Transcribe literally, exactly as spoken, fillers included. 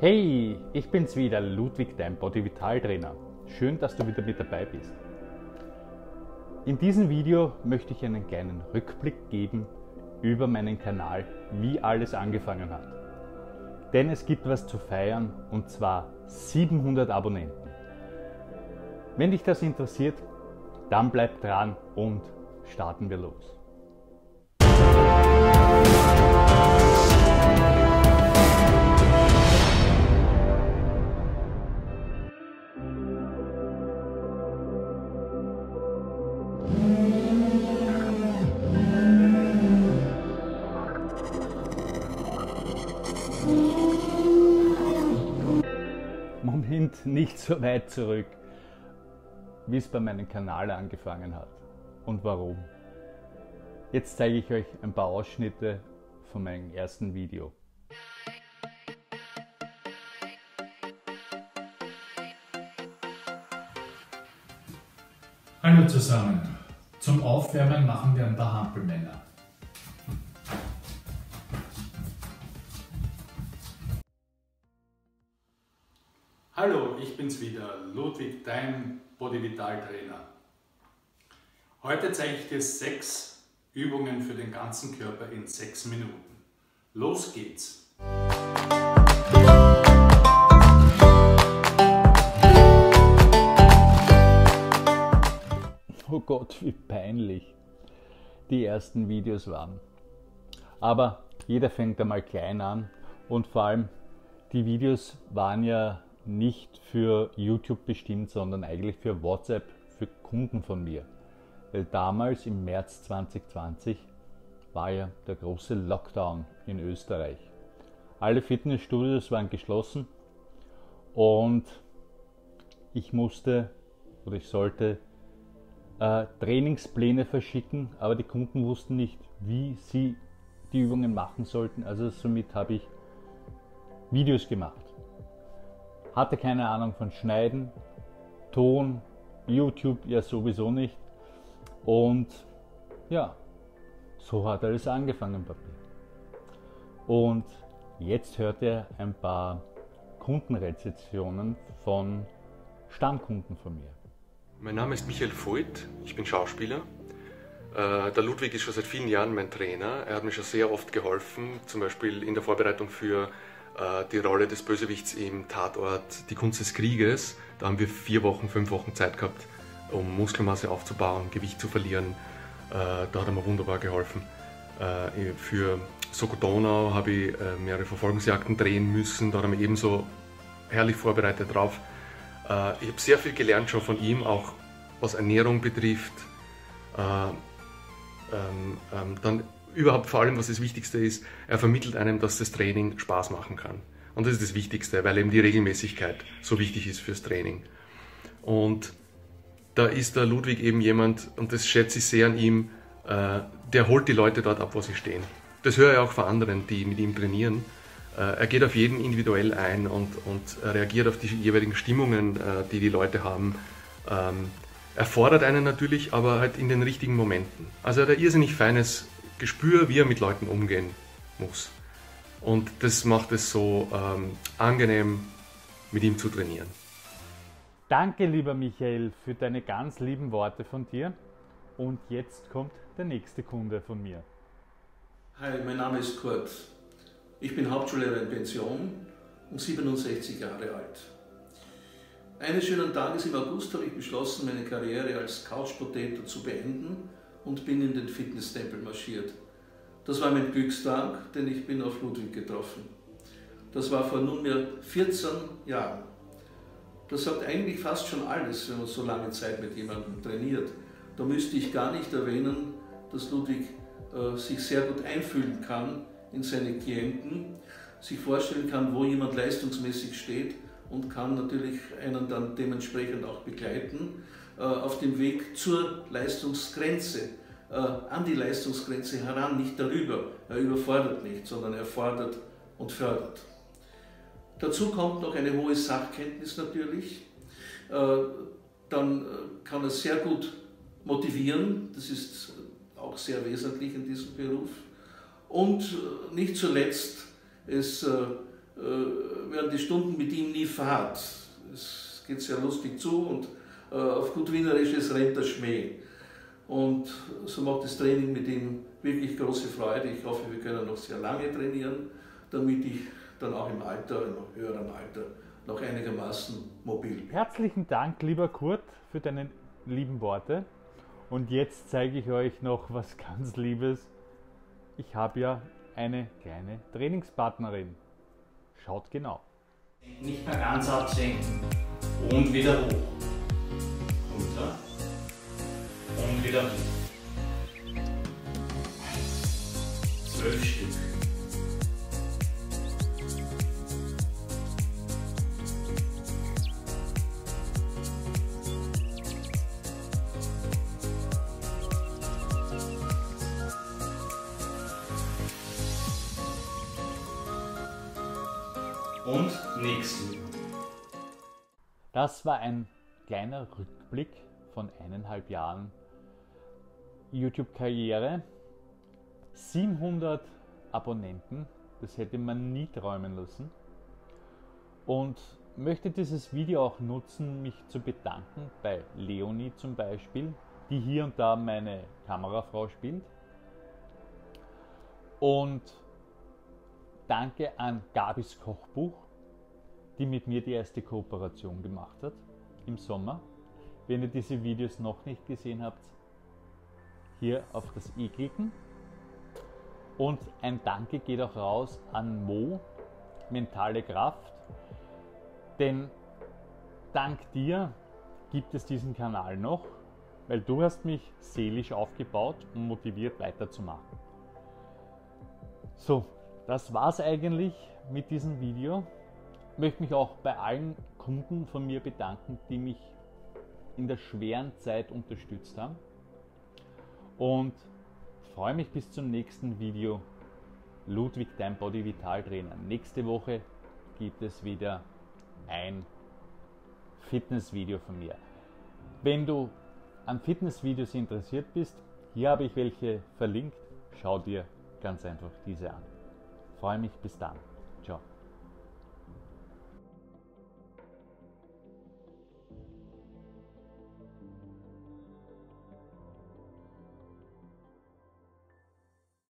Hey, ich bin's wieder, Ludwig, dein Body Vital Trainer. Schön, dass du wieder mit dabei bist. In diesem Video möchte ich einen kleinen Rückblick geben über meinen Kanal, wie alles angefangen hat. Denn es gibt was zu feiern, und zwar siebenhundert Abonnenten. Wenn dich das interessiert, dann bleib dran und starten wir los. Moment, nicht so weit zurück, wie es bei meinem Kanal angefangen hat und warum. Jetzt zeige ich euch ein paar Ausschnitte von meinem ersten Video. Hallo zusammen, zum Aufwärmen machen wir ein paar Hampelmänner. Hallo, ich bin's wieder, Ludwig, dein Body Vital Trainer. Heute zeige ich dir sechs Übungen für den ganzen Körper in sechs Minuten. Los geht's! Oh Gott, wie peinlich die ersten Videos waren. Aber jeder fängt einmal klein an und vor allem die Videos waren ja nicht für YouTube bestimmt, sondern eigentlich für WhatsApp, für Kunden von mir. Weil damals im März zwanzig zwanzig war ja der große Lockdown in Österreich. Alle Fitnessstudios waren geschlossen und ich musste oder ich sollte äh, Trainingspläne verschicken, aber die Kunden wussten nicht, wie sie die Übungen machen sollten. Also somit habe ich Videos gemacht. Hatte keine Ahnung von Schneiden, Ton, YouTube ja sowieso nicht. Und ja, so hat alles angefangen bei mir. Und jetzt hört ihr ein paar Kundenrezensionen von Stammkunden von mir. Mein Name ist Michael Voigt, ich bin Schauspieler. Der Ludwig ist schon seit vielen Jahren mein Trainer. Er hat mir schon sehr oft geholfen, zum Beispiel in der Vorbereitung für die Rolle des Bösewichts im Tatort Die Kunst des Krieges. Da haben wir vier Wochen, fünf Wochen Zeit gehabt, um Muskelmasse aufzubauen, Gewicht zu verlieren. Da hat er mir wunderbar geholfen. Für Soko Donau habe ich mehrere Verfolgungsjagden drehen müssen. Da hat er mich ebenso herrlich vorbereitet drauf. Ich habe sehr viel gelernt schon von ihm, auch was Ernährung betrifft. Dann überhaupt vor allem, was das Wichtigste ist, er vermittelt einem, dass das Training Spaß machen kann. Und das ist das Wichtigste, weil eben die Regelmäßigkeit so wichtig ist fürs Training. Und da ist der Ludwig eben jemand, und das schätze ich sehr an ihm, der holt die Leute dort ab, wo sie stehen. Das höre ich auch von anderen, die mit ihm trainieren. Er geht auf jeden individuell ein und, und reagiert auf die jeweiligen Stimmungen, die die Leute haben. Er fordert einen natürlich, aber halt in den richtigen Momenten. Also er hat ein irrsinnig feines Gespür, wie er mit Leuten umgehen muss. Und das macht es so ähm, angenehm, mit ihm zu trainieren. Danke, lieber Michael, für deine ganz lieben Worte von dir. Und jetzt kommt der nächste Kunde von mir. Hi, mein Name ist Kurt. Ich bin Hauptschullehrer in Pension und siebenundsechzig Jahre alt. Eines schönen Tages im August habe ich beschlossen, meine Karriere als Couch Potato zu beenden und bin in den Fitnesstempel marschiert. Das war mein Glückstag, denn ich bin auf Ludwig getroffen. Das war vor nunmehr vierzehn Jahren. Das sagt eigentlich fast schon alles, wenn man so lange Zeit mit jemandem trainiert. Da müsste ich gar nicht erwähnen, dass Ludwig äh, sich sehr gut einfühlen kann in seine Klienten, sich vorstellen kann, wo jemand leistungsmäßig steht und kann natürlich einen dann dementsprechend auch begleiten auf dem Weg zur Leistungsgrenze, äh, an die Leistungsgrenze heran, nicht darüber. Er überfordert nicht, sondern er fordert und fördert. Dazu kommt noch eine hohe Sachkenntnis natürlich. Äh, dann kann er sehr gut motivieren, das ist auch sehr wesentlich in diesem Beruf. Und nicht zuletzt, es äh, äh, werden die Stunden mit ihm nie fad. Es geht sehr lustig zu und äh, auf gut Wienerisch, es rennt der Schmäh. Und so macht das Training mit ihm wirklich große Freude. Ich hoffe, wir können noch sehr lange trainieren, damit ich dann auch im Alter, im höheren Alter, noch einigermaßen mobil bin. Herzlichen Dank, lieber Kurt, für deine lieben Worte. Und jetzt zeige ich euch noch was ganz Liebes. Ich habe ja eine kleine Trainingspartnerin. Schaut genau. Nicht mehr ganz absenken. Und wieder hoch. Runter. Und wieder hoch. Zwölf Stück. Und nächsten. Das war ein kleiner Rückblick von eineinhalb Jahren YouTube-Karriere. siebenhundert Abonnenten, das hätte man nie träumen lassen. Und möchte dieses Video auch nutzen, mich zu bedanken bei Leonie zum Beispiel, die hier und da meine Kamerafrau spielt. Und danke an Gabis Kochbuch, die mit mir die erste Kooperation gemacht hat im Sommer. Wenn ihr diese Videos noch nicht gesehen habt, hier auf das i klicken. Und ein Danke geht auch raus an Mo, Mentale Kraft, denn dank dir gibt es diesen Kanal noch, weil du hast mich seelisch aufgebaut und motiviert weiterzumachen. So, das war's eigentlich mit diesem Video. Ich möchte mich auch bei allen Kunden von mir bedanken, die mich in der schweren Zeit unterstützt haben. Und freue mich bis zum nächsten Video. Ludwig, dein Body Vital Trainer. Nächste Woche gibt es wieder ein Fitnessvideo von mir. Wenn du an Fitnessvideos interessiert bist, hier habe ich welche verlinkt. Schau dir ganz einfach diese an. Freue mich, bis dann.